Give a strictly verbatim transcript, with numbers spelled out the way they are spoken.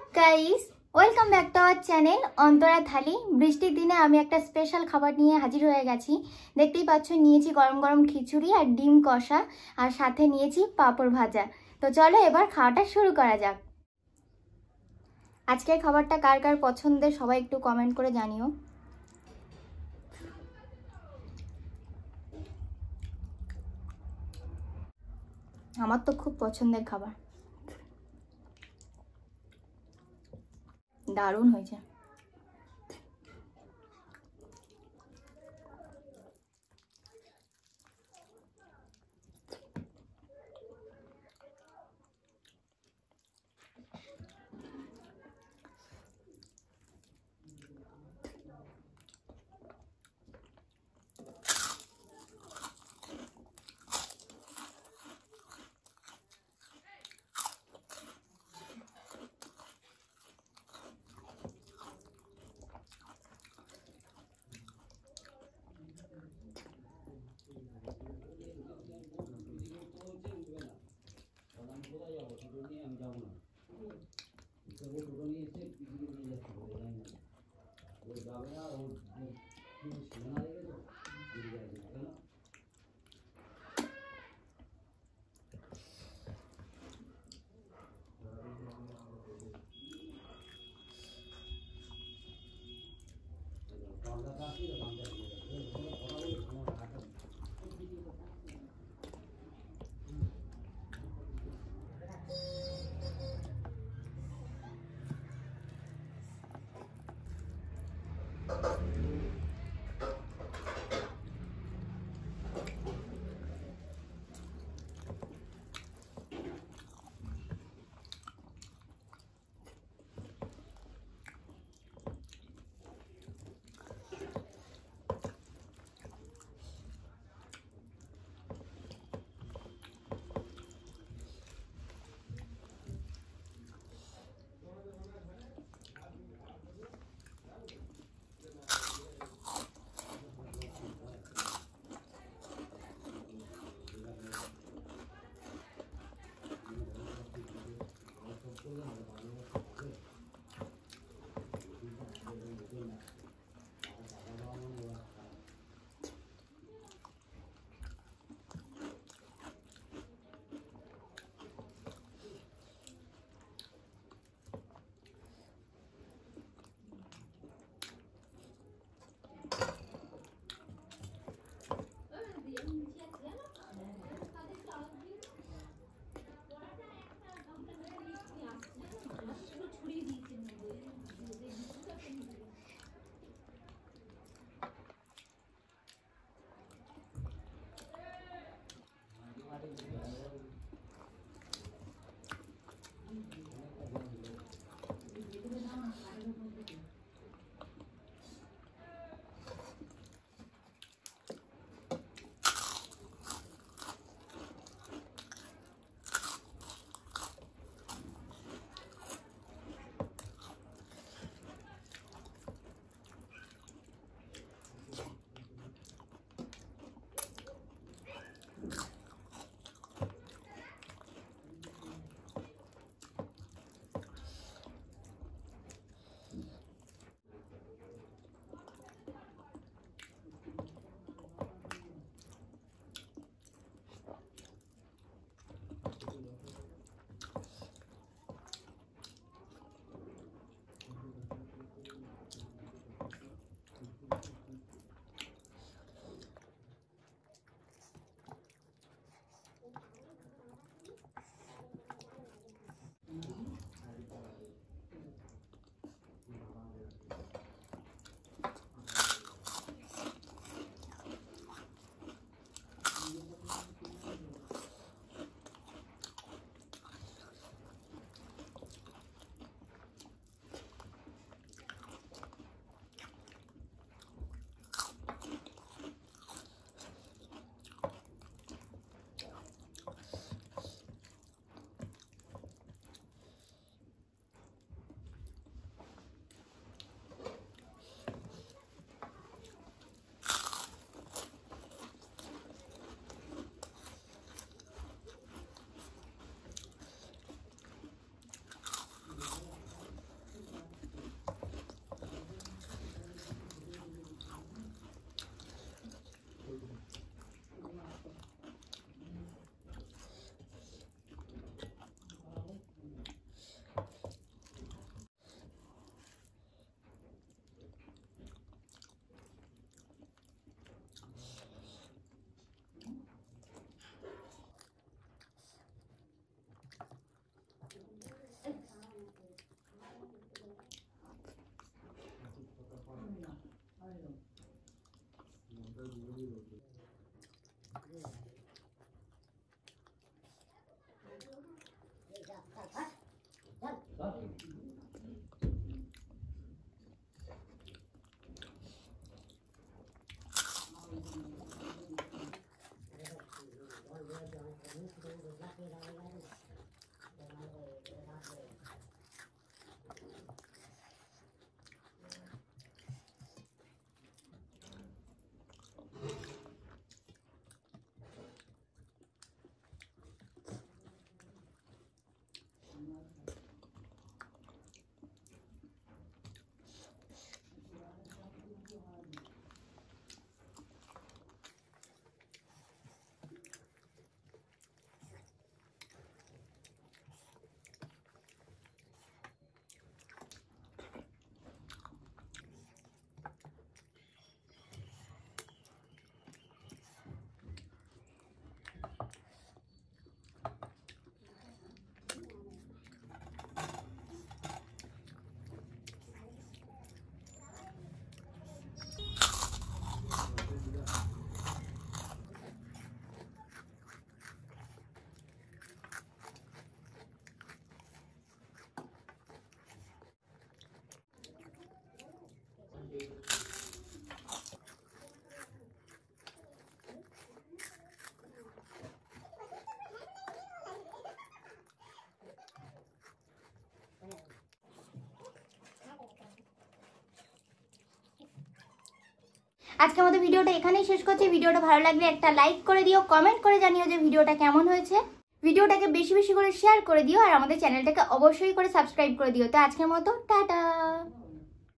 Guys welcome back to our channel Antara Thali. বৃষ্টির দিনে আমি একটা স্পেশাল খাবার নিয়ে হাজির হয়ে গেছি। দেখতেই পাচ্ছ, নিয়েছি গরম গরম খিচুড়ি আর ডিম কষা, আর সাথে নিয়েছি পাঁপড় ভাজা। তো চলো এবার খাওয়াটা শুরু করা যাক। আজকের খাবারটা কার কার পছন্দের সবাই একটু কমেন্ট করে জানিও। আমার তো খুব পছন্দের খাবার, দারুণ হয়েছে। আজকের মতো ভিডিওটা এখানেই শেষ করছি। ভিডিওটা ভালো লাগলে একটা লাইক করে দিও, কমেন্ট করে জানিও যে ভিডিওটা কেমন হয়েছে। ভিডিওটাকে বেশি বেশি করে শেয়ার করে দিও আর আমাদের চ্যানেলটাকে অবশ্যই করে সাবস্ক্রাইব করে দিও। তো আজকের মতো টাটা।